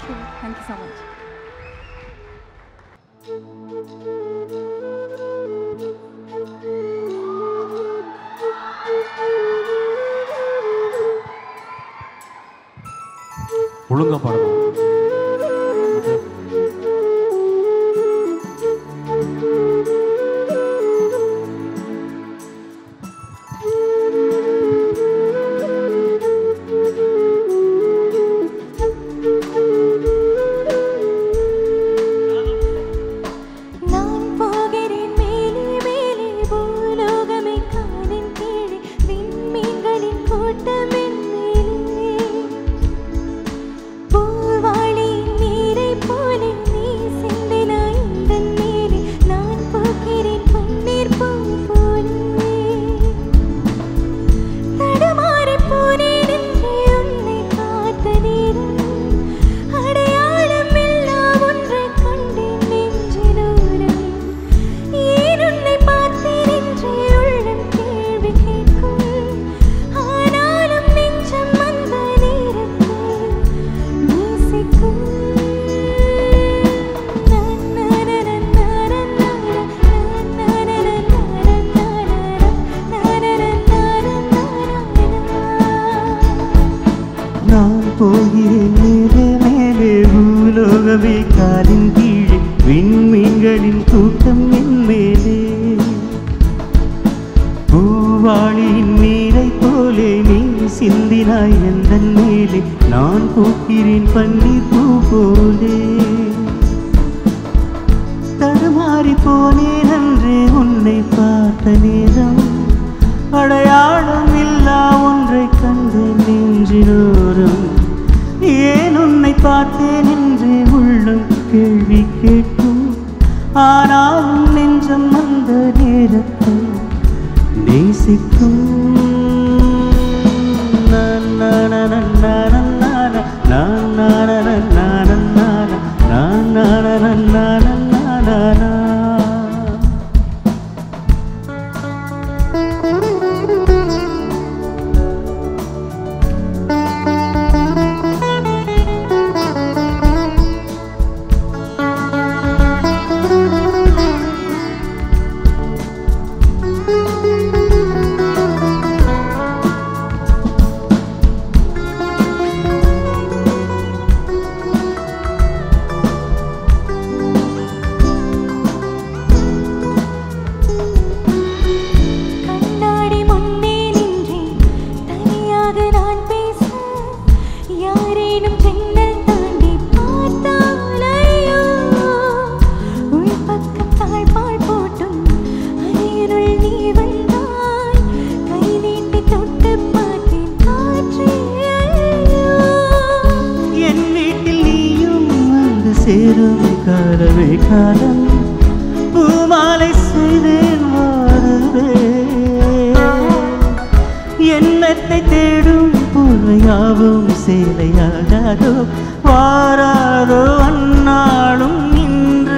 Thank you so much. ஒழுங்கா பாடணும். போகிறேன் மேலே மேலே பூலோகமே காலின் கீழே விண்மீன்களின் கூட்டம் என் மேலே பூவாளியின் நீரை போலே நீ சிந்தினாய் எந்தன் மேலே நான் பூக்கிறேன் பன்னீர் பூ போலே தடுமாறி போனேன் அன்றே உன்னை பார்த்த நேரம் அடையாளம் இல்லா ஒன்றை கண்டு நெஞ்சினோரம் ஏன் உன்னை பார்த்தேன் என்று உள்ளம் கேள்வி கேட்கும் ஆனாலும் நெஞ்சம் அந்த நேரத்தை நேசிக்கும் சேரும் காலமே காலம் பூமாலை செய்தேன் வாருவே எண்ணத்தை தேடும் பூவையாவும் சேலையாகாதோ வாராதோ அந்நாளும் இன்று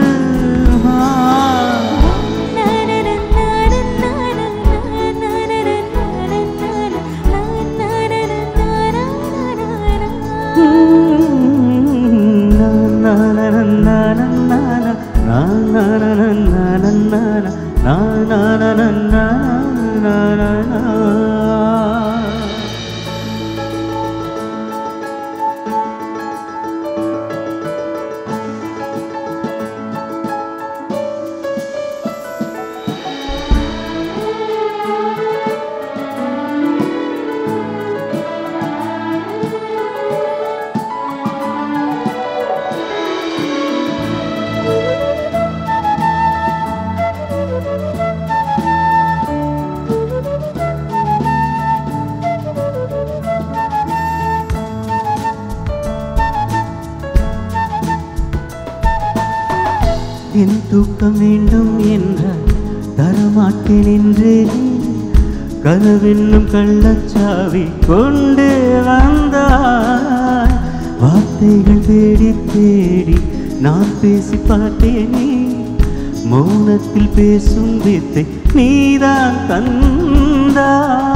என் தூக்கம் வேண்டும் என்றால் தரமாட்டேன் என்றே கனவென்னும் கள்ளச்சாவி கொண்டு வந்தாய் வார்த்தைகள் தேடி தேடி நான் பேசி பார்த்தேனே மௌனத்தில் பேசும் வித்தை நீதான் தந்தாய்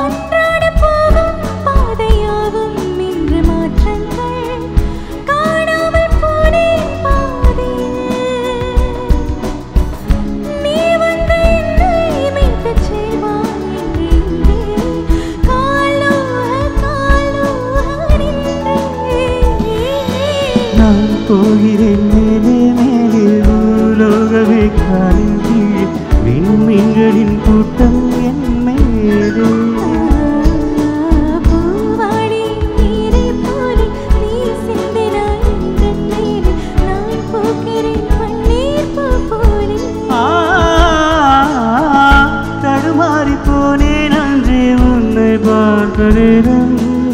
அன்றாட போகும் பாதையாகும் இன்று மாற்றங்கள் காண போகிறேன் மேலே மேலே பூலோகமே காலின் கீழே விண்மீன்களின் கூட்டம் என் மேலே தடுமாறி போனேன் அன்றே உன்னை பார்த்தேன்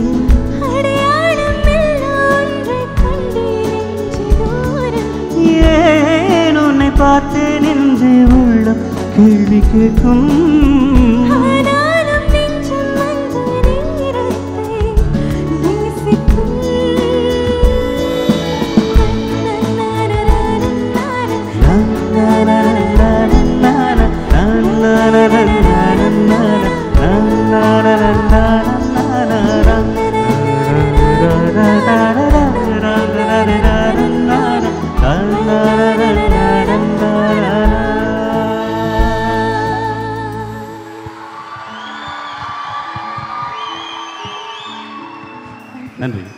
ஏன் உன்னை பார்த்தேன் என்று உள்ளம் கேள்வி கேட்கும் நன்றி.